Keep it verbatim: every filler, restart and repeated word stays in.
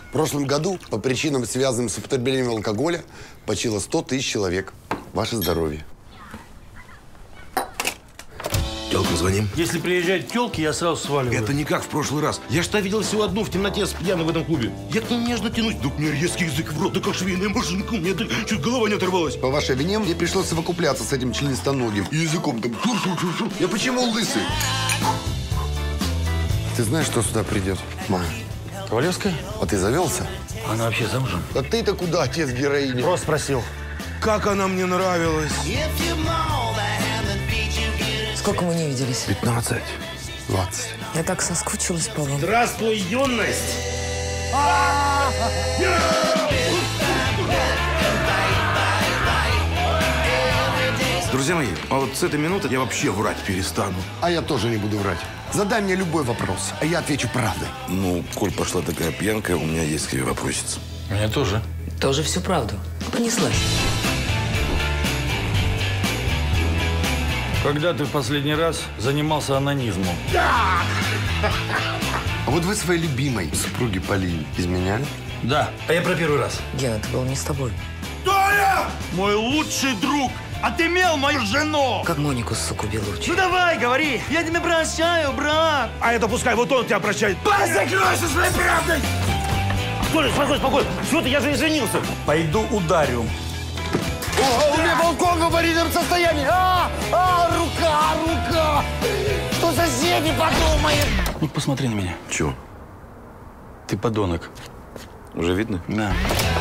В прошлом году по причинам, связанным с употреблением алкоголя, почило сто тысяч человек. Ваше здоровье. Телкам звоним. Если приезжают телки, я сразу сваливаю. Это не как в прошлый раз. Я ж-то видел всего одну в темноте с пьяным в этом клубе. Я к ней нежно тянусь, вдруг мне резкий язык в рот, да как швейная машинка. У меня чуть голова не оторвалась. По вашей вине мне пришлось совокупляться с этим членистоногим. И языком там шур-шур-шур. Я почему лысый? Ты знаешь, что сюда придет? Ма. Ковалевская? А ты завелся? Она вообще замужем? А ты-то куда, отец героини? Просто спросил. Как она мне нравилась. Сколько мы не виделись? пятнадцать. двадцать. Я так соскучилась по вам. Здравствуй, юность! Друзья мои, а вот с этой минуты я вообще врать перестану. А я тоже не буду врать. Задай мне любой вопрос, а я отвечу правдой. Ну, коль пошла такая пьянка, у меня есть к тебе вопросица. У меня тоже. Тоже всю правду. Понеслась. Когда ты в последний раз занимался онанизмом? А вот вы своей любимой супруге Полине изменяли? Да. А я про первый раз. Гена, это был не с тобой. Толя! Мой лучший друг! Отымел мою жену! Как Монику, суку, белучую. Ну давай, говори! Я тебя прощаю, брат! А это пускай вот он тебя прощает. Закройся своей правдой! Толя, спокойно, спокойно! Что ты, я же не женился! Пойду ударю. О, у меня балкон в аварийном состоянии! А, а, рука, рука! Что соседи подумают? Ну посмотри на меня. Чего? Ты подонок. Уже видно? Да.